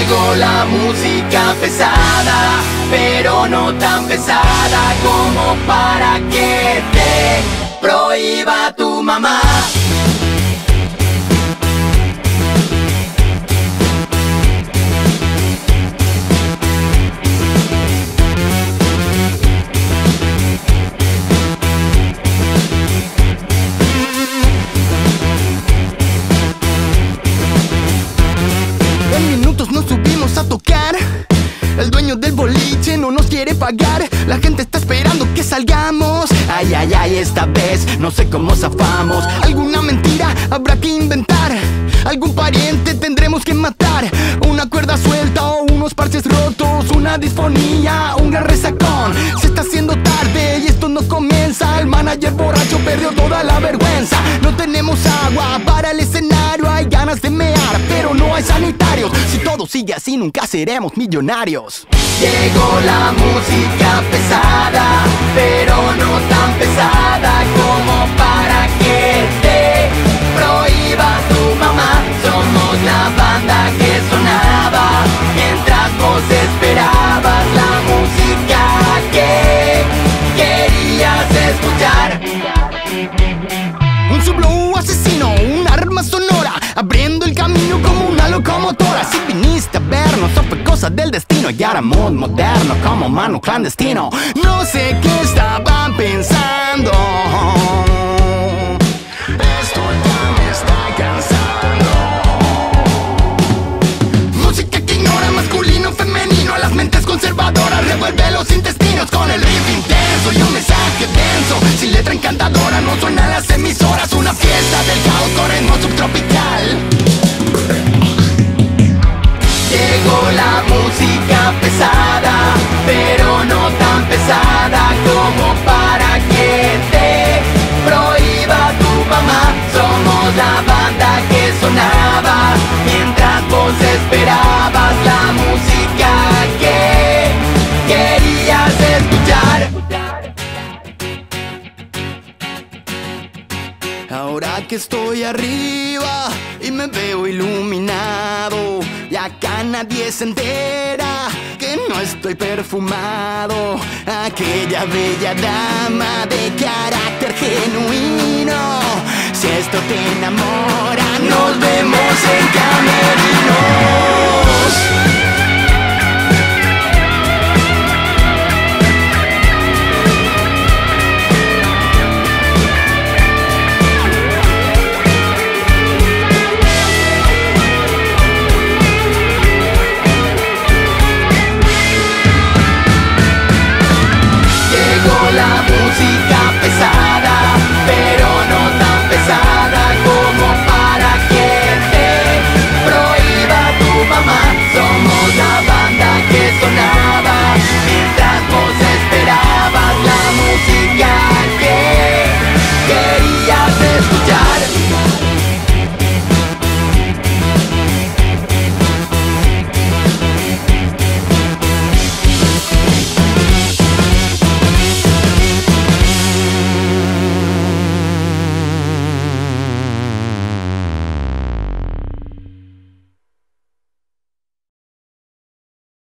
Llegó la música pesada, pero no tan pesada como para que te prohíba tu mamá. En minutos nos subimos a tocar. El dueño del boliche no nos quiere pagar. La gente está esperando que salgamos. Ay, ay, ay, esta vez no sé cómo zafamos. Alguna mentira habrá que inventar. Algún pariente tendremos que matar. Una cuerda suelta o unos parches rotos. Una disfonía, un gran resacón. Se está haciendo tarde y esto no comienza. El manager borracho perdió toda la vergüenza. No tenemos agua para el escenario. Hay ganas de mear, pero no hay sanitarios. Si todo sigue así nunca seremos millonarios. Llegó la música pesada, pero no tan pesada como para que te prohíba tu mamá. Somos la banda que sonaba mientras vos esperabas la música que querías escuchar. Un sublow asesino, un arma sonora, abriendo el camino como una locomotora. Si viniste a vernos, o fue cosa del destino. Y ahora mood moderno como mano clandestino. No sé qué estaban pensando. Esto ya me está cansando. Música que ignora masculino, femenino. A las mentes conservadoras revuelve los intestinos con el riff intenso y un mensaje denso. Sin letra encantadora no suenan las emisoras. Una fiesta del caos con ritmo subtropical. Llegó la música pesada, pero no tan pesada como para que te prohíba tu mamá. Somos la banda que sonaba mientras vos esperabas la música que querías escuchar. Ahora que estoy arriba y me veo iluminado, y acá nadie se entera que no estoy perfumado. Aquella bella dama de carácter genuino, si esto te enamora, nos vemos en camerinos. La música pesada, pero no tan pesada